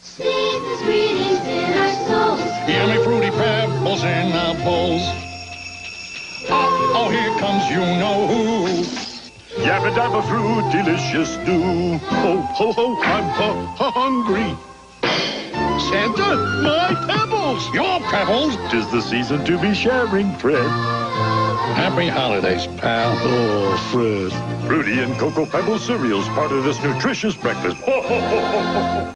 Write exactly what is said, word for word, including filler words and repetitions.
Season's greetings in our souls. Yummy fruity pebbles in our bowls. Oh, oh, here comes you-know-who. Yabba dabba fruit, delicious dew. Ho, ho, ho, I'm hu- hungry. Santa, my pebbles! Your pebbles? Tis the season to be sharing, Fred. Happy holidays, pal. Oh, Fred. Fruity and Cocoa Pebbles cereals, part of this nutritious breakfast. Ho, ho, ho, ho, ho.